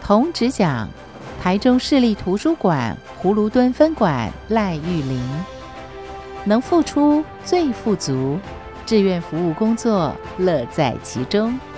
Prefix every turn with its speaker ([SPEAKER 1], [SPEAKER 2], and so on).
[SPEAKER 1] 同址奖台中市立图书馆葫芦墩分馆赖玉玲。能付出最富足，志愿服务工作乐在其中。